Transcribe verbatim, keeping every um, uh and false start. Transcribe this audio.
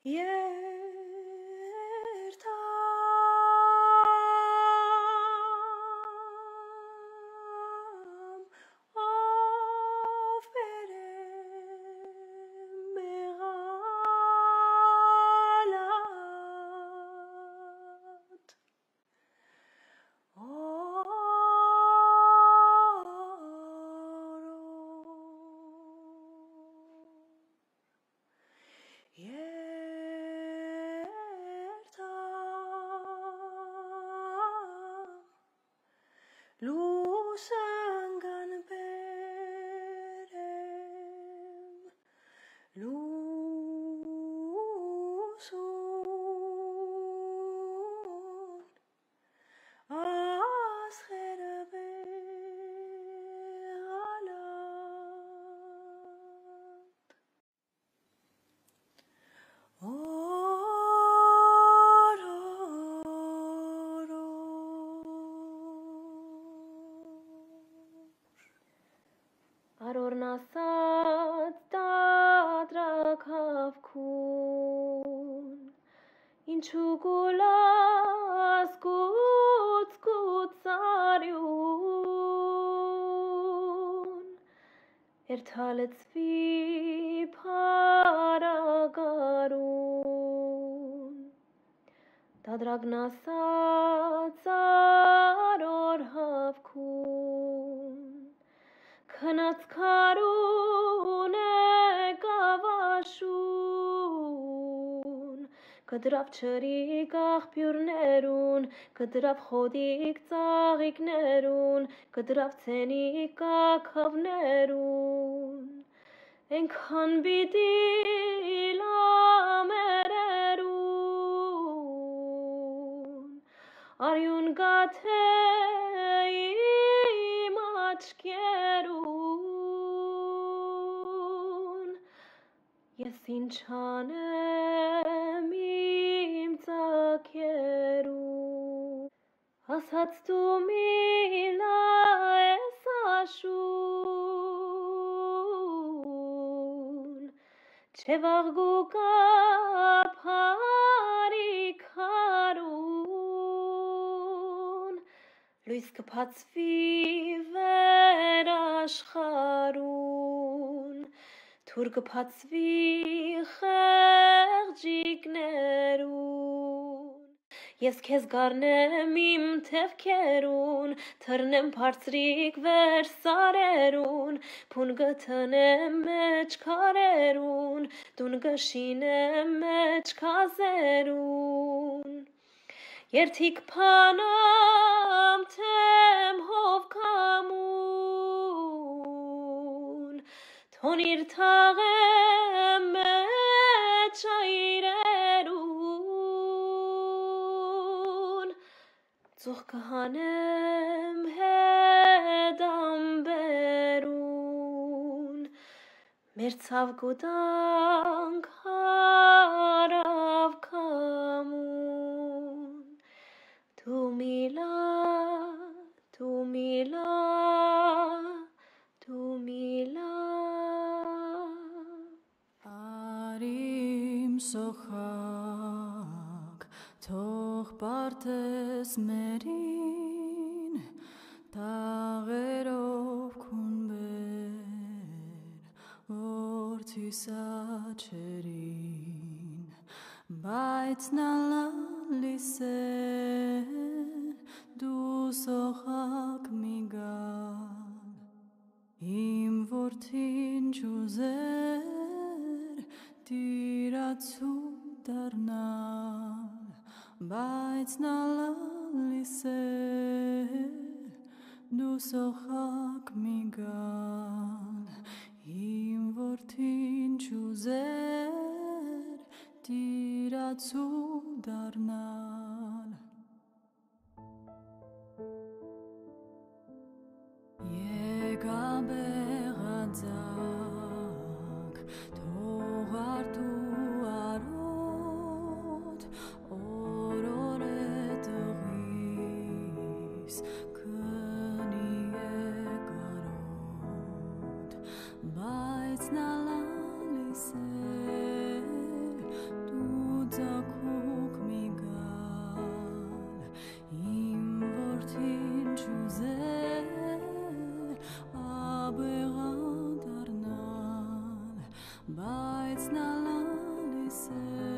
Արորն ասաց տատրակ հավքուն, ինչու գուլաս գուց գուց արյուն, երթալեցվի փարագարուն, տատրակն ասաց արոր հավքուն, Քնած քարուն եկավ աշուն, կդրավ չրիկ աղբյուրներուն, կդրավ խոդիկ ծաղիկներուն, կդրավ ցենիկ ակավներուն, ենքան բիդի լամերերուն, արյուն գաթե իմ աչքերուն, Ես ինչ անեմ իմ ծագերուն, ասաց դու միլա ես աշուն, չէ վաղգու կապարի քարուն, լույս կփածվի վեր աշխարուն, Թուր կփածվի խեղճիկներուն, Ես քեզ գառնեմ իմ թևքերուն, թռնեմ բարձրիկ վեր սարերուն, Փուն գտնեմ մեջ քարերուն, Դուն գշինեմ մեջ քազերուն, Երթիկ փանամ թեմ հով կամուն, Թոնիր թաղեմ մեջ այրերուն, Ծուխ կհանեմ հետ ամբերուն, Մեր ցավ գուտանք հարավ կամուն, Դու միլա, դու միլա, դու միլա, Իմ Սոխակ, թող պարտես մերին, տաղերով քունբեր, որդի սաչերին, բայց նա լալիս է, դու Սոխակ մի գալ, իմ որդին ջուզեր, Տիրացու դառնալ, բայց նա լալիս է, դու Սոխակ մի գալ, իմ որդին ջուզեր, Տիրացու դառնալ, եկավ եղածակ, թող արտու արոտ, օրոր է տղիս, քնի է կարոտ, բայց նա լալիս է, դու na la li se